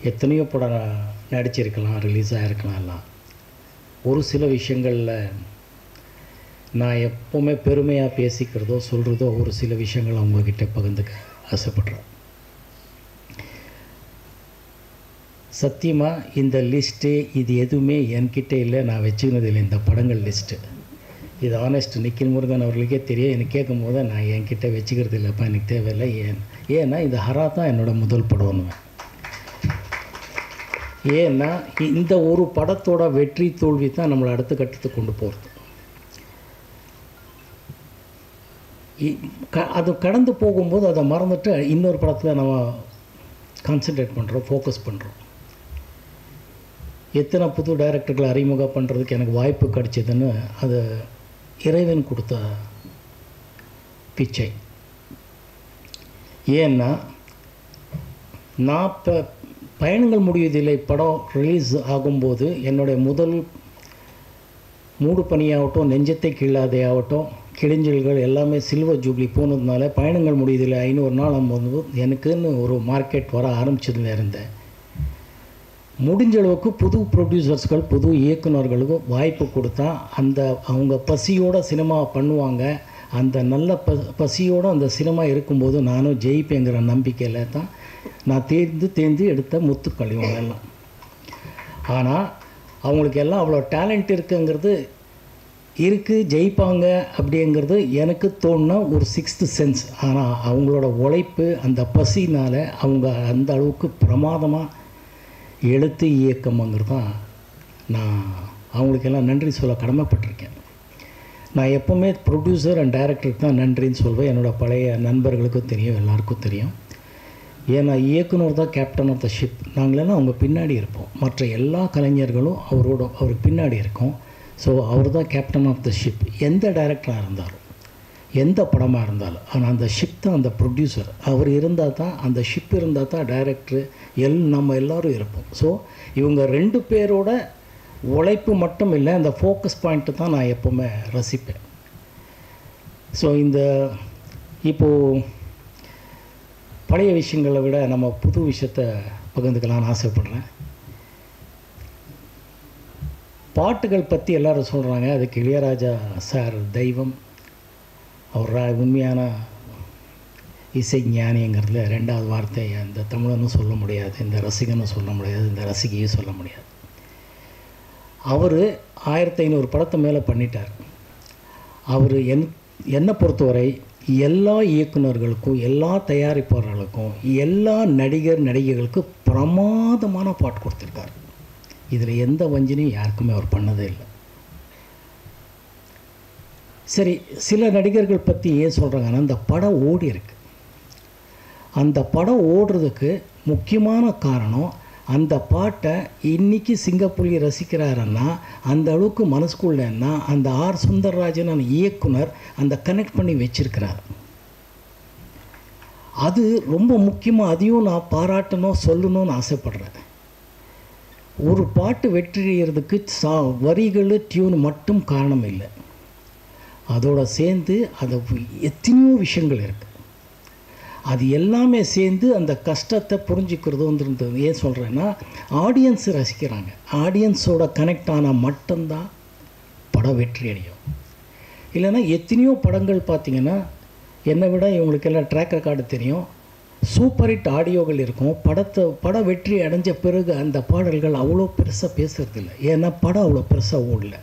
எத்தனையோ படம் நடிச்சிருக்கலாம், ரிலீஸ் ஆகிருக்கலாம். எல்லாம் ஒரு சில விஷயங்களில் நான் எப்போவுமே பெருமையாக பேசிக்கிறதோ சொல்கிறதோ ஒரு சில விஷயங்கள் அவங்கக்கிட்ட பகிர்ந்துக்க ஆசைப்படுறேன். சத்தியமாக இந்த லிஸ்ட்டு இது எதுவுமே என்கிட்ட இல்லை, நான் வச்சுக்கினது இல்லை. இந்த படங்கள் லிஸ்ட்டு இது ஆனஸ்ட் நிக்கில் முருகன் அவர்களுக்கே தெரியும். எனக்கு கேட்கும் போது நான் என்கிட்ட வச்சுக்கிறது இல்லைப்பா, எனக்கு தேவையில்லை. ஏன்னா இந்த ஹரா தான் என்னோடய முதல் படம்னுவேன். ஏன்னா இந்த ஒரு படத்தோட வெற்றி தோல்வி தான் நம்மளை அடுத்த கட்டத்துக்கு கொண்டு போகிறது. அது கடந்து போகும்போது அதை மறந்துட்டு இன்னொரு படத்தில் நம்ம கான்சன்ட்ரேட் பண்ணுறோம், ஃபோக்கஸ் பண்ணுறோம். எத்தனை புது டைரக்டர்களை அறிமுகம் பண்ணுறதுக்கு எனக்கு வாய்ப்பு கிடைச்சதுன்னு அது இறைவன் கொடுத்த பிச்சை. ஏன்னா நான் இப்போ பயணங்கள் முடிவதில்லை படம் ரிலீஸ் ஆகும்போது என்னுடைய முதல் மூடு பணியாகட்டும், நெஞ்சத்தை கிள்ளாதே ஆகட்டும், கிழிஞ்சல்கள் எல்லாமே சில்வர் ஜூப்ளி போனதுனால பயணங்கள் முடிவதில்லை 500 நாள் போது எனக்குன்னு ஒரு மார்க்கெட் வர ஆரம்பிச்சதுல இருந்தேன். முடிஞ்ச அளவுக்கு புது ப்ரொடியூசர்ஸ்கள் புது இயக்குநர்களுக்கும் வாய்ப்பு கொடுத்தா அந்த அவங்க பசியோடு சினிமா பண்ணுவாங்க. அந்த நல்ல பசியோடு அந்த சினிமா இருக்கும்போது நானும் ஜெயிப்பேங்கிற நம்பிக்கையில் தான் நான் தேர்ந்து எடுத்த முத்துக்கள் இவங்க எல்லாம். ஆனால் அவங்களுக்கு எல்லாம் அவ்வளோ டேலண்ட் இருக்குங்கிறது இருக்குது, ஜெயிப்பாங்க அப்படிங்கிறது எனக்கு தோணுன ஒரு 6th சென்ஸ். ஆனால் அவங்களோட உழைப்பு அந்த பசினால் அவங்க அந்த அளவுக்கு பிரமாதமாக எழுத்து இயக்கம்ங்கிறது தான் நான் அவங்களுக்கெல்லாம் நன்றி சொல்ல கடமைப்பட்டிருக்கேன். நான் எப்போவுமே ப்ரொடியூசர் அண்ட் டைரக்டருக்கு தான் நன்றின்னு சொல்வேன். என்னோடய பழைய நண்பர்களுக்கும் தெரியும், எல்லாருக்கும் தெரியும். ஏன்னா இயக்குனர் தான் கேப்டன் ஆஃப் த ஷிப். நாங்களெல்லாம் அவங்க பின்னாடி இருப்போம். மற்ற எல்லா கலைஞர்களும் அவருக்கு பின்னாடி இருக்கோம். ஸோ அவர் தான் கேப்டன் ஆஃப் த ஷிப். எந்த டைரக்டராக இருந்தாலும் எந்த படமாக இருந்தாலும். ஆனால் அந்த ஷிப் தான் அந்த ப்ரொடியூசர். அவர் இருந்தால் தான், அந்த ஷிப் இருந்தால் தான் டைரக்டரு நம்ம எல்லோரும் இருப்போம். ஸோ இவங்க 2 பேரோட உழைப்பு மட்டும் இல்லை, அந்த ஃபோக்கஸ் பாயிண்ட்டு தான் நான் எப்போவுமே ரசிப்பேன். ஸோ இப்போது பழைய விஷயங்களை விட நம்ம புது விஷயத்தை பகிர்ந்துக்கலாம்னு ஆசைப்படுறேன். பாட்டுகள் பற்றி எல்லோரும் சொல்கிறாங்க. அதுக்கு இளையராஜா சார் தெய்வம், அவர் உண்மையான இசை ஞானிங்கிறதுல 2வது வார்த்தை இந்த தமிழனும் சொல்ல முடியாது, இந்த ரசிகனும் சொல்ல முடியாது, இந்த ரசிகையும் சொல்ல முடியாது. அவர் 1500 படத்தை மேலே பண்ணிட்டார். அவர் என்னை பொறுத்தவரை எல்லா இயக்குநர்களுக்கும், எல்லா தயாரிப்பாளர்களுக்கும், எல்லா நடிகைகளுக்கும் பிரமாதமான பாட்டு கொடுத்துருக்கார். இதில் எந்த வஞ்சனையும் யாருக்குமே அவர் பண்ணதே இல்லை. சரி, சில நடிகர்கள் பற்றி ஏன் சொல்கிறாங்கன்னா, அந்த படம் ஓடி இருக்கு. அந்த படம் ஓடுறதுக்கு முக்கியமான காரணம் அந்த பாட்டை இன்றைக்கி சிங்கப்புலி ரசிக்கிறாருன்னா அந்த அளவுக்கு மனசுக்குள்ளேன்னா அந்த ஆர் சுந்தரராஜன் இயக்குனர் அந்த கனெக்ட் பண்ணி வச்சிருக்கிறார். அது ரொம்ப முக்கியமாக. அதையும் நான் பாராட்டணும், சொல்லணும்னு ஆசைப்படுறேன். ஒரு பாட்டு வெற்றியறதுக்கு வரிகள் டியூன் மட்டும் காரணம் இல்லை, அதோடு சேர்ந்து அது எத்தனையோ விஷயங்கள் இருக்குது. அது எல்லாமே சேர்ந்து அந்த கஷ்டத்தை புரிஞ்சுக்கிறதுன்றது ஏன் சொல்கிறேன்னா, ஆடியன்ஸு ரசிக்கிறாங்க. ஆடியன்ஸோட கனெக்ட் ஆனால் மட்டும்தான் படம் வெற்றி அடையும். இல்லைன்னா எத்தனையோ படங்கள் பார்த்திங்கன்னா, என்னை விட இவங்களுக்கெல்லாம் ட்ராக் ரெக்கார்டு தெரியும், சூப்பர் ஹிட் ஆடியோகள் இருக்கும். படம் வெற்றி அடைஞ்ச பிறகு அந்த பாடல்கள் அவ்வளோ பெருசாக பேசுகிறதில்ல. ஏன்னா படம் அவ்வளோ பெருசாக ஓடல.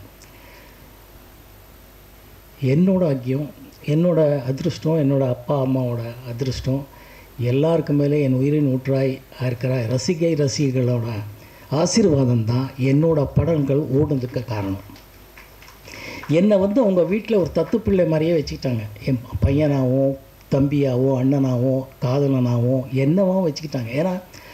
என்னோட பாக்கியம், என்னோட அதிருஷ்டம், என்னோடய அப்பா அம்மாவோட அதிருஷ்டம், எல்லாருக்கு மேலே என் உயிரின் ஊற்றாய் இருக்கிற ரசிகைகளோட ஆசீர்வாதம் தான் என்னோட படங்கள் ஓடுறதுக்கு காரணம். என்னை அவங்க வீட்டில் ஒரு தத்து பிள்ளை மாதிரியே வச்சுக்கிட்டாங்க. என் பையனாகவும் தம்பியாகவும் அண்ணனாகவும் காதலனாகவும் என்னவாகவும் வச்சுக்கிட்டாங்க. ஏன்னா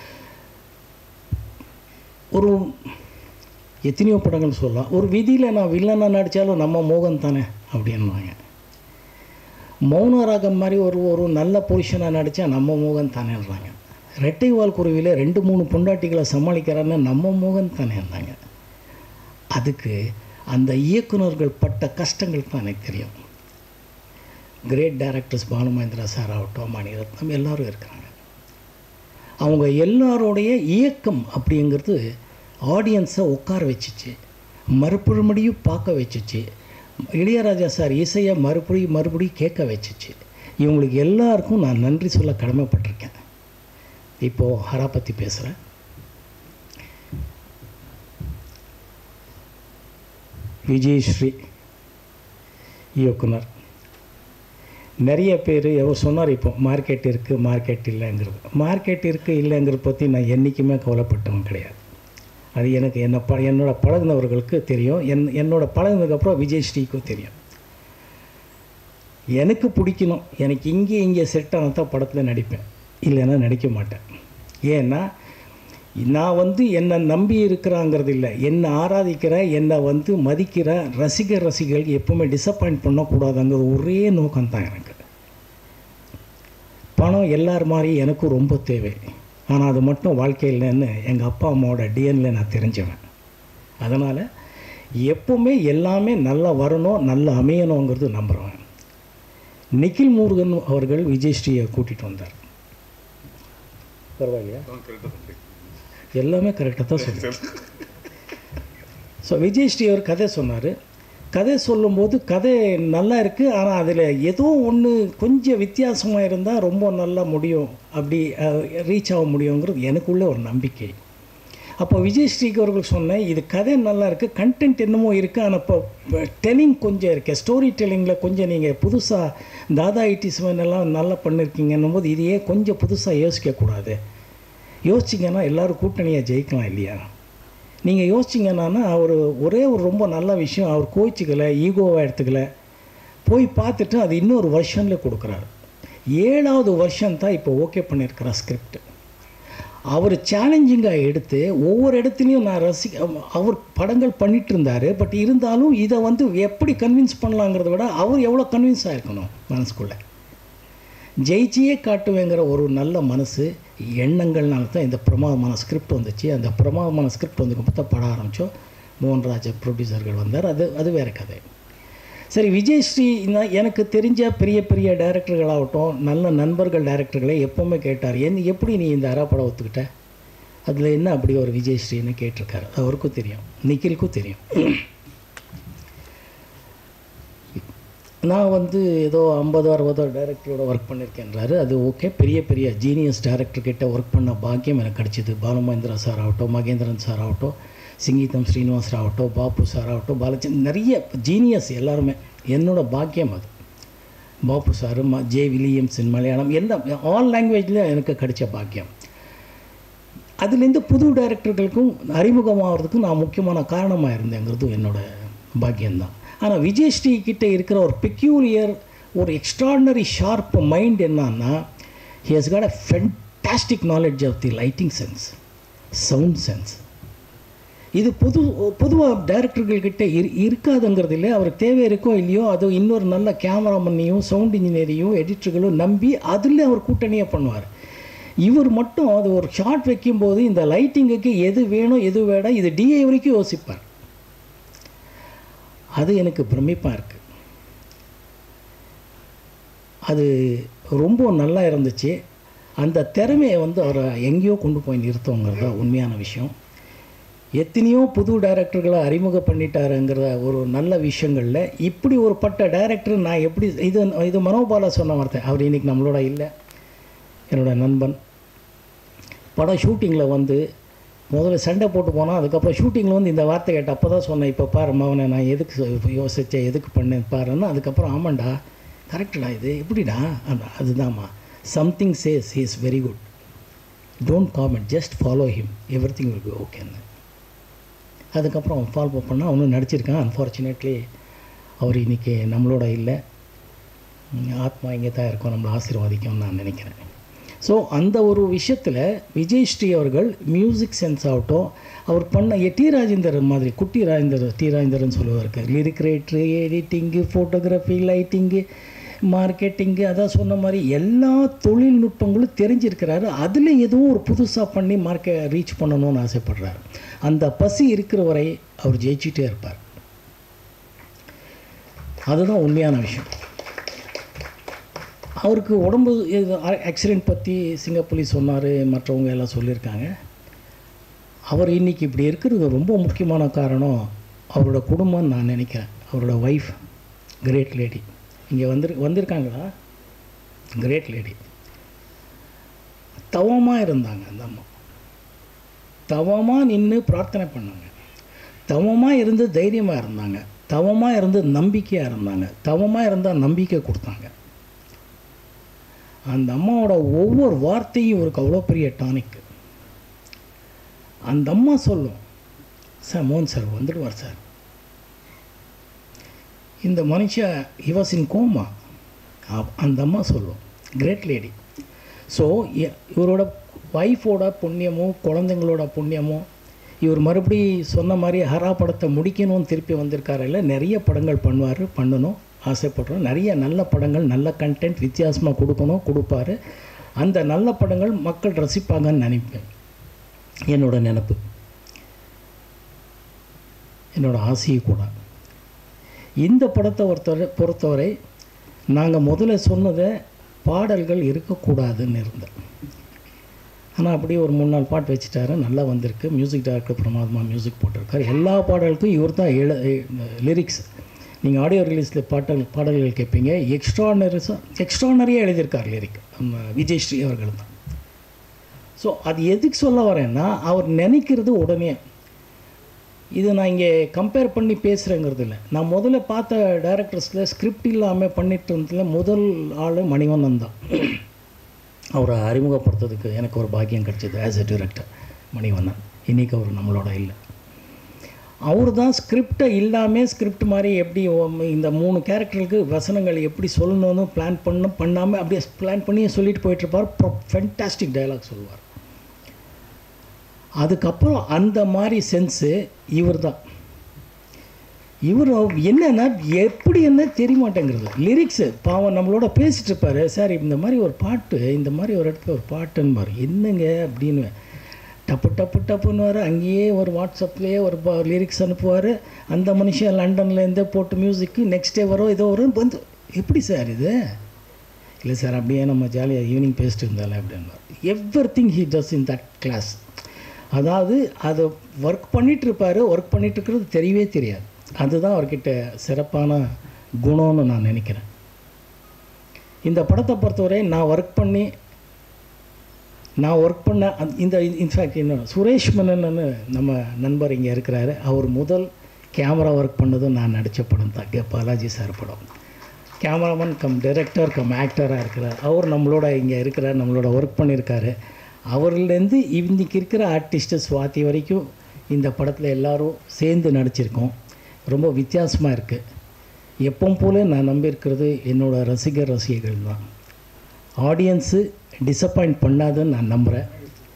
ஒரு எத்தனையோ படங்கள் சொல்லலாம். ஒரு விதியில் நான் வில்லனாக நடித்தாலும் நம்ம மோகன் தானே அப்படின்வாங்க. மௌனராகம் மாதிரி ஒரு நல்ல பொசிஷனாக நடித்தா நம்ம மோகன் தானேன்றாங்க. ரெட்டை வால் குருவியில் 2-3 பொண்டாட்டிகளை சமாளிக்கிறான்னு நம்ம மோகன் தானே இருந்தாங்க. அதுக்கு அந்த இயக்குநர்கள் பட்ட கஷ்டங்கள் தான் எனக்கு தெரியும். Great directors Balu Mahendra sir ஆகட்டும், மணிரத்னம், எல்லோரும் இருக்கிறாங்க. அவங்க எல்லாரோடைய இயக்கம் அப்படிங்கிறது ஆடியன்ஸை உட்கார வச்சிச்சு, மறுபடியும் பார்க்க வச்சிச்சு. இளையராஜா சார் இசையை மறுபடியும் கேட்க வச்சிச்சு. இவங்களுக்கு எல்லாருக்கும் நான் நன்றி சொல்ல கடமைப்பட்டிருக்கேன். இப்போது ஹரா பற்றி பேசுகிறேன். விஜயஸ்ரீ இயக்குனர். நிறைய பேர் எவ்வளோ சொன்னார், இப்போ மார்க்கெட் இருக்குது மார்க்கெட் இல்லைங்கிறது. மார்க்கெட் இருக்குது இல்லைங்கிறத பற்றி நான் என்றைக்குமே கவலைப்பட்டவன் கிடையாது. அது எனக்கு என்னோட பழகினவர்களுக்கு தெரியும். என்னோட பழகினதுக்கப்புறம் விஜயஸ்ரீக்கும் தெரியும். எனக்கு பிடிக்கணும், எனக்கு இங்கே செட் ஆனால் தான் படத்தில் நடிப்பேன், இல்லைன்னா நடிக்க மாட்டேன். ஏன்னா நான் என்னை நம்பி இருக்கிறாங்கிறது இல்லை, என்னை ஆராதிக்கிற, என்னை மதிக்கிற ரசிகர்கள் எப்பவுமே டிசப்பாயிண்ட் பண்ணக்கூடாதுங்கிறது ஒரே நோக்கம்தான் எனக்கு. பணம் எல்லார் மாதிரி எனக்கும் ரொம்ப தேவை, ஆனால் அது மட்டும் வாழ்க்கையில்னு எங்கள் அப்பா அம்மாவோட டிஎன்ல நான் தெரிஞ்சவன். அதனால் எப்பவுமே எல்லாமே நல்லா வரணும், நல்லா அமையணுங்கிறது நம்புகிறேன். நிக்கில் முருகன் அவர்கள் விஜயஸ்ரீயை கூட்டிகிட்டு வந்தார். பரவாயில்லையா? எல்லாமே கரெக்டாக தான் சொல்லுங்கள். ஸோ விஜயஸ்ரீ அவர் கதை சொன்னார். கதை சொல்லும்போது கதை நல்லா இருக்குது, ஆனால் அதில் ஏதோ ஒன்று கொஞ்சம் வித்தியாசமாக இருந்தால் ரொம்ப நல்லா முடியும், அப்படி ரீச் ஆக முடியுங்கிறது எனக்குள்ளே ஒரு நம்பிக்கை. அப்போ விஜயஸ்ரீக்கு அவர்கள் சொன்னேன், இது கதை நல்லா இருக்குது, கண்டென்ட் என்னமோ இருக்குது, ஆனால் இப்போ டெல்லிங் கொஞ்சம் இருக்குது, ஸ்டோரி டெல்லிங்கில் கொஞ்சம் நீங்கள் புதுசாக தாதா எல்லாம் நல்லா பண்ணியிருக்கீங்கன்னும் போது இதையே கொஞ்சம் புதுசாக யோசிக்கக்கூடாது. யோசிச்சிங்கன்னா எல்லோரும் கூட்டணியாக ஜெயிக்கலாம் இல்லையா? நீங்கள் யோசிச்சிங்கன்னா ஒரே ஒரு ரொம்ப நல்ல விஷயம், அவர் கோச்சிக்கலை, ஈகோவாக எடுத்துக்கல, போய் பார்த்துட்டு அது இன்னொரு வருஷனில் கொடுக்குறாரு. 7வது வருஷம் தான் இப்போ ஓகே பண்ணியிருக்கிறார் ஸ்கிரிப்ட். அவர் சேலஞ்சிங்காக எடுத்து ஒவ்வொரு இடத்துலையும் நான் அவர் படங்கள் பண்ணிகிட்டு இருந்தார். பட் இருந்தாலும் இதை எப்படி கன்வின்ஸ் பண்ணலாங்கிறத விட அவர் எவ்வளோ கன்வின்ஸ் ஆகிருக்கணும் மனசுக்குள்ளே. ஜெயிச்சியே காட்டுவேங்கிற ஒரு நல்ல மனசு எண்ணங்கள்னால தான் இந்த பிரமாதமான ஸ்கிரிப்ட் வந்துச்சு. அந்த பிரமாதமான ஸ்கிரிப்ட் பார்த்தா படம் ஆரம்பித்தோம். மோகன்ராஜ் ப்ரொடியூசர்கள் வந்தார். அது வேறு கதை. சரி, விஜயஸ்ரீ எனக்கு தெரிஞ்ச பெரிய டைரக்டர்களாகட்டும், நல்ல நண்பர்கள் டைரக்டர்களை எப்போவுமே கேட்டார், எப்படி நீ இந்த அரா படம் ஒத்துக்கிட்ட, அதில் என்ன அப்படி ஒரு விஜயஸ்ரீன்னு கேட்டிருக்காரு. அவருக்கும் தெரியும், நிக்கிலுக்கும் தெரியும். நான் ஏதோ 50-60 டைரக்டரோட ஒர்க் பண்ணியிருக்கேன்றாரு. அது ஓகே. பெரிய ஜீனியஸ் டைரக்டர்கிட்ட ஒர்க் பண்ண பாக்கியம் எனக்கு கிடச்சிது. பாலுமகேந்திரா சார் ஆகட்டும், மகேந்திரன் சார் ஆகட்டும், சிங்கீதம் ஸ்ரீனிவாஸ் ஆகட்டும், பாப்பு சார் ஆகட்டும், பாலச்சந்திரன், நிறைய ஜீனியஸ் எல்லாருமே என்னோடய பாக்கியம் அது. Pappu sir, J Williams in Malayalam, எல்லாம் ஆல் லாங்குவேஜில் எனக்கு கிடைச்ச பாக்கியம். அதுலேருந்து புது டைரக்டர்களுக்கும் அறிமுகமாகிறதுக்கும் நான் முக்கியமான காரணமாக இருந்தேங்கிறதும் என்னோடய பாக்கியம்தான். ஆனால் விஜயஸ்ரீ கிட்டே இருக்கிற ஒரு பெக்யூலியர், ஒரு எக்ஸ்ட்ராடினரி ஷார்ப் மைண்ட் என்னன்னா, he has got a fantastic knowledge of the lighting sense, sound sense. இது பொதுவாக டைரக்டர்கள்கிட்ட இருக்காதுங்கிறது இல்லை. அவருக்கு தேவை இருக்கோ இல்லையோ, அது இன்னொரு நல்ல கேமராமேனையும் சவுண்ட் இன்ஜினியரையும் எடிட்டர்களும் நம்பி அதில் அவர் கூட்டணியாக பண்ணுவார். இவர் மட்டும் அது ஒரு ஷார்ட் வைக்கும்போது இந்த லைட்டிங்குக்கு எது வேணும் எது வேண்டாம் இது டிஏ வரைக்கும் யோசிப்பார். அது எனக்கு பிரமிப்பாக இருக்குது. அது ரொம்ப நல்லா இருந்துச்சு. அந்த திறமையை அவரை எங்கேயோ கொண்டு போய் நிறுத்தவங்கிறது தான் உண்மையான விஷயம். எத்தனையோ புது டைரக்டர்களை அறிமுகம் பண்ணிட்டாருங்கிற ஒரு நல்ல விஷயங்களில் இப்படி ஒரு பட்ட டைரக்டர் நான் எப்படி இது மனோபாலா சொன்ன வார்த்தை. அவர் இன்றைக்கி நம்மளோட இல்லை, என்னோடய நண்பன். படம் ஷூட்டிங்கில் முதல்ல சண்டை போட்டு போனால், அதுக்கப்புறம் ஷூட்டிங்கில் இந்த வார்த்தை கேட்ட அப்போ தான் சொன்னேன், இப்போ பாரு மவனை நான் எதுக்கு யோசித்தேன், எதுக்கு பண்ணேன் பாருன்னா. அதுக்கப்புறம் ஆமாண்டா, கரெக்டடா, இது எப்படிடா, அதுதான்மா, something says he is very good, don't comment, just follow him, everything will be ஓகேன்னு. அதுக்கப்புறம் அவன் ஃபாலோ பண்ணால் அவனும் நடிச்சிருக்கான். அன்ஃபார்ச்சுனேட்லி அவர் இன்றைக்கி நம்மளோட இல்லை, ஆத்மா இங்கே தான் இருக்கும், நம்மளை ஆசீர்வாதிக்கும்னு நான் நினைக்கிறேன். ஸோ அந்த ஒரு விஷயத்தில் விஜயஸ்ரீ அவர்கள் மியூசிக் சென்ஸ் ஆகட்டும், அவர் பண்ண டி ராஜேந்தர் மாதிரி, குட்டி டி ராஜேந்தர்னு சொல்லுவார், lyric writer, editing, photography, lighting, marketing, அதான் சொன்ன மாதிரி எல்லா தொழில்நுட்பங்களும் தெரிஞ்சிருக்கிறாரு. அதில் எதுவும் ஒரு புதுசாக பண்ணி ரீச் பண்ணணும்னு ஆசைப்படுறாரு. அந்த பசி இருக்கிற வரை அவர் ஜெயிச்சுட்டே இருப்பார். அதுதான் உண்மையான விஷயம். அவருக்கு உடம்பு ஆக்சிடெண்ட் பற்றி சிங்கப்புலி சொன்னார், மற்றவங்க எல்லாம் சொல்லியிருக்காங்க. அவர் இன்றைக்கி இப்படி இருக்கிறது ரொம்ப முக்கியமான காரணம் அவரோட குடும்பம்னு நான் நினைக்கிறேன். அவரோட ஒய்ஃப் கிரேட் லேடி இங்கே வந்திருக்காங்களா? Great lady. தவமாக இருந்தாங்க. அந்த அம்மா தவமாக நின்று பிரார்த்தனை பண்ணாங்க, தவமாக இருந்து தைரியமாக இருந்தாங்க, தவமாக இருந்து நம்பிக்கையாக இருந்தாங்க, தவமாக இருந்தால் நம்பிக்கை கொடுத்தாங்க. அந்த அம்மாவோட ஒவ்வொரு வார்த்தையும் இவருக்கு அவ்வளோ பெரிய டானிக்கு. அந்த அம்மா சொல்லும், சார் மோகன் சார் வந்துடுவார் சார், இந்த மனுஷன் இவாசின் கோமா. அந்த அம்மா சொல்லும், கிரேட் லேடி. ஸோ இவரோட ஒய்ஃபோட புண்ணியமோ குழந்தைங்களோட புண்ணியமோ இவர் மறுபடி சொன்ன மாதிரி ஹரா படத்தை முடிக்கணும்னு திருப்பி வந்திருக்காரு. இல்லை, நிறைய படங்கள் பண்ணணும் ஆசைப்படுறோம். நிறைய நல்ல படங்கள், நல்ல கண்டென்ட் வித்தியாசமாக கொடுப்பார். அந்த நல்ல படங்கள் மக்கள் ரசிப்பாங்கன்னு நினைப்பேன். என்னோட நினப்பு, என்னோட ஆசையும் கூட. இந்த படத்தை பொறுத்தவரை நாங்கள் முதல்ல சொன்னதை பாடல்கள் இருக்கக்கூடாதுன்னு இருந்தேன். ஆனால் அப்படியே ஒரு 3-4 பாட்டு வச்சுட்டாரு, நல்லா வந்திருக்கு. மியூசிக் டைரக்டர் பிரமாதமாக மியூசிக் போட்டிருக்காரு. எல்லா பாடலுக்கும் இவர் தான் லிரிக்ஸ். நீங்கள் ஆடியோ ரிலீஸில் பாடல்கள் கேட்பீங்க, எக்ஸ்ட்ரானரியாக எழுதியிருக்கார் லிரிக் நம்ம விஜய் ஸ்ரீ அவர்கள் தான். ஸோ அது எதுக்கு சொல்ல வரேன்னா, அவர் நினைக்கிறது உடனே. இது நான் இங்கே கம்பேர் பண்ணி பேசுகிறேங்கிறது இல்லை. நான் முதல்ல பார்த்த டைரக்டர்ஸில் ஸ்கிரிப்ட் இல்லாமல் பண்ணிட்டு இருந்ததில் முதல் ஆள் மணிவண்ணன் தான். அவரை அறிமுகப்படுத்துறதுக்கு எனக்கு ஒரு பாக்கியம் கிடச்சிது ஆஸ் எ டிரெக்டர். மணிவண்ணன் இன்றைக்கி அவர் நம்மளோட இல்லை. அவர் தான் ஸ்கிரிப்டை இல்லாமல் ஸ்கிரிப்ட் மாதிரி எப்படி இந்த 3 கேரக்டருக்கு வசனங்கள் எப்படி சொல்லணும்னு பண்ணாமல் அப்படியே பிளான் பண்ணி சொல்லிட்டு போயிட்டுருப்பார். ஃபென்டாஸ்டிக் டயலாக் சொல்லுவார். அதுக்கப்புறம் அந்த மாதிரி சென்ஸு இவர் தான். இவர் என்னென்னா எப்படி என்ன தெரிய மாட்டேங்கிறது. லிரிக்ஸு பாவம் நம்மளோட பேசிகிட்டு இருப்பார், சார் இந்த மாதிரி ஒரு பாட்டு, இந்த மாதிரி ஒரு இடத்துல ஒரு பாட்டுன்னு பாரு, என்னங்க அப்படின்னு டப்புன்னுவார். அங்கேயே ஒரு வாட்ஸ்அப்லேயே ஒரு லிரிக்ஸ் அனுப்புவார். அந்த மனுஷன் லண்டன்லேருந்தே போட்டு மியூசிக்கு நெக்ஸ்ட் டே வரும், ஏதோ வரும் வந்து, எப்படி சார் இது? இல்லை சார் அப்படியே நம்ம ஜாலியாக ஈவினிங் பேசிட்டு இருந்தாலே அப்படின்னா everything he does in that class. அதாவது அதை ஒர்க் பண்ணிகிட்ருப்பார், ஒர்க் பண்ணிகிட்ருக்கிறது தெரியவே தெரியாது. அதுதான் அவர்கிட்ட சிறப்பான குணம்னு நான் நினைக்கிறேன். இந்த படத்தை பொறுத்தவரை நான் ஒர்க் பண்ண இந்த இன்ஃபேக்ட் இன்னும் சுரேஷ் மன்னன்னு நம்ம நண்பர் இங்கே இருக்கிறாரு. அவர் முதல் கேமரா ஒர்க் பண்ணதும் நான் நடித்த படம் தான் பாலாஜி சார் படம். கேமராமேன் கம் டைரக்டர் கம் ஆக்டராக இருக்கிறார். அவர் நம்மளோட இங்கே இருக்கிறார், நம்மளோட ஒர்க் பண்ணியிருக்காரு. அவர்லேருந்து இன்றைக்கி இருக்கிற ஆர்டிஸ்ட்டு சுவாதி வரைக்கும் இந்த படத்தில் எல்லோரும் சேர்ந்து நடிச்சிருக்கோம். ரொம்ப வித்தியாசமாக இருக்குது. எப்பவும் போல நான் நம்பியிருக்கிறது என்னோடய ரசிகர்கள் தான். ஆடியன்ஸு டிசப்பாயிண்ட் பண்ணாதுன்னு நான் நம்புகிறேன்.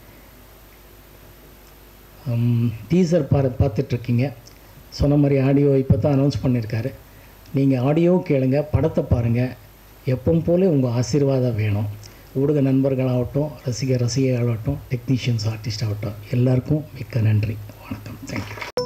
டீசர் பார்த்துட்ருக்கீங்க. சொன்ன மாதிரி ஆடியோ இப்போ தான் அனௌன்ஸ் பண்ணியிருக்காரு. நீங்கள் ஆடியோ கேளுங்க, படத்தை பாருங்கள். எப்பவும் போல உங்கள் ஆசீர்வாதம் வேணும். ஊடக நண்பர்களாகட்டும், ரசிகர்களாகட்டும், டெக்னீஷியன்ஸ், ஆர்டிஸ்ட் ஆகட்டும், எல்லாருக்கும் மிக்க நன்றி. வணக்கம். தேங்க்யூ.